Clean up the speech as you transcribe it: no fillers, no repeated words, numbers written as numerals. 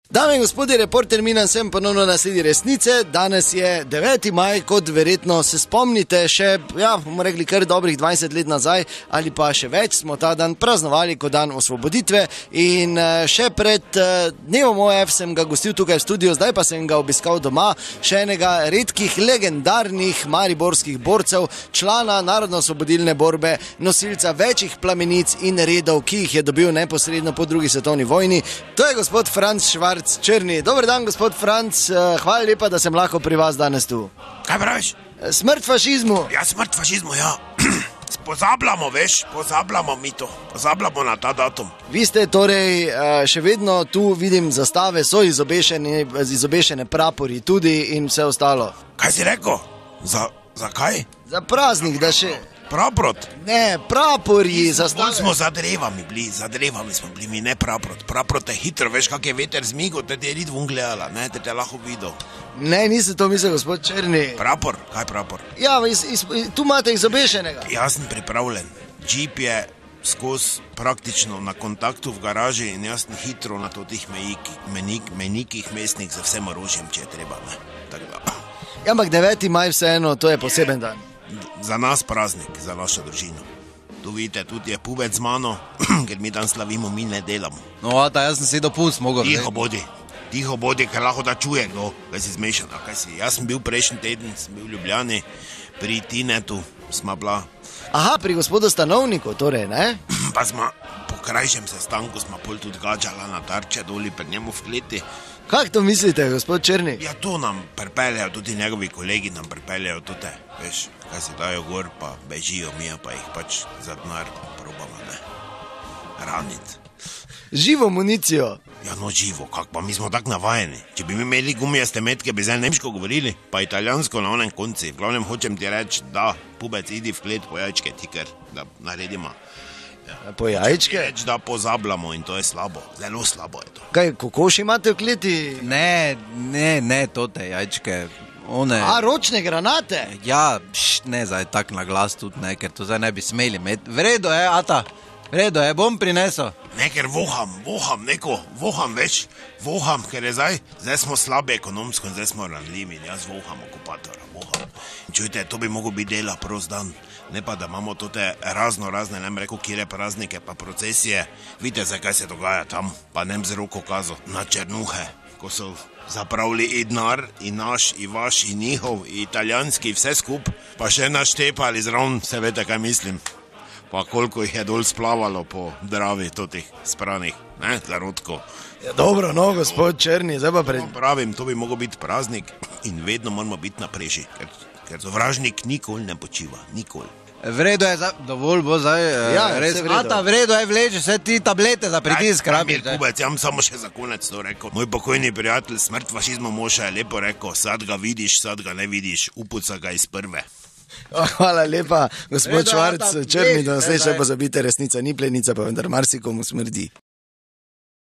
Dame in gospodje, reporter Milan sem ponovno na sledi resnice. Danes je 9. maj, kot verjetno se spomnite, še, bomo rekli, kar dobrih 20 let nazaj ali pa še več, smo ta dan praznovali kot dan osvoboditve in še pred dnevom OF sem ga gostil tukaj v studiu, zdaj pa sem ga obiskal doma, še enega redkih legendarnih mariborskih borcev, člana narodno-osvobodilne borbe, nosilca večjih plamenic in redov, ki jih je dobil neposredno po drugi svetovni vojni. To je gospod Franc Švarc Črni. Dober dan, gospod Franc, hvala lepa, da sem lahko pri vas danes tu. Kaj praviš? Smrt fašizmu. Ja, smrt fašizmu, ja. Pozabljamo, veš, pozabljamo mi to, pozabljamo na ta datum. Vi ste torej še vedno tu, vidim, zastave so izobešene, prapori tudi in vse ostalo. Kaj si rekel? Za kaj? Za praznik, da še... Praprot? Ne, prapori, zastave. Smo za drevami smo bili, mi ne praprot. Praprot je hitro, veš, kak je veter zmigo, te je rit vun gledala, ne, te lahko videl. Ne, niste to mislil, gospod Črni. Prapor? Kaj prapor? Ja, tu imate izobešenega. Jaz sem pripravljen. Jeep je skozi praktično na kontaktu v garaži in jaz sem hitro na totih menikih mestnih za vsem orožjem, če je treba, ne. Tako da. Ja, ampak 9. maj vseeno, to je poseben dan. Za nas praznik, za našo družino. Tu vidite, tudi je pubec z mano, ker mi dan slavimo, mi ne delamo. No, jaz sem si dopust mogel. Tiho bodi, ker lahko da čuje, kaj si zmešan. Jaz sem bil prejšnji teden, sem bil v Ljubljani, pri Tinetu sma bila. Aha, pri gospodu Stanovniku, torej, ne? Pa sma po krajšem sestanku sma pol tudi gađala na tarče doli pri njemu v kleti. Kak to mislite, gospod Črni? Ja, to nam pripeljajo, tudi njegovi kolegi nam pripeljajo tute, veš, kaj se dajo gor, pa bežijo mi, pa jih pač za denar probamo, ne, raniti. Živo municijo? Ja, no živo, kak pa, mi smo tak navajeni. Če bi mi imeli gumijaste metke, bi zdaj nemško govorili, pa italijansko na onem konci. V glavnem hočem ti reči, da, pubec, idi v klet po jajčke, ti ker, da naredimo. Ja, po jajčke? Reč, da pozabljamo in to je slabo, zelo slabo je to. Kaj, kokoši imate v kleti? Ne, tote jajčke, one... A, ročne granate? Ja, ne, zdaj tak na glas tudi ne, ker to zdaj ne bi smeli imeti. Vredo je, ata, vredo je, bom prinesel. Ne, ker voham, ker je zdaj smo slabi ekonomsko in zdaj smo ranljivi in jaz voham okupatora. Čujte, to bi mogel biti dela prost dan, ne pa da imamo tote razne, ne bi rekel, kire praznike pa procesije. Vidite, zakaj se dogaja tam, pa nem z roko kazo na Črnuhe, ko so zapravili i denar, i naš, i vaš, i njihov, i italijanski, vse skup, pa še naštepali zraven, se vete, kaj mislim. Pa koliko jih je dol splavalo po Dravi, totih spranih, ne, zarodko. Ja, dobro, no, gospod Črni, zdaj pa pravim, to bi mogel biti praznik in vedno moramo biti na preži, ker sovražnik nikoli ne počiva, nikoli. Vredo je, dovolj bo zdaj, res, vredo je vleči vse ti tablete za pritisk, rabiš. Kubec, ja sam še za konec to rekel. Moj pokojni prijatelj, smrt fašizmu moša je lepo rekel, sad ga vidiš, sad ga ne vidiš, upuca ga iz prve. Hvala lepa, gospod Švarc Črni, do naslednje pozabite, resnica ni plenica, pa vendar marsikomu smrdi.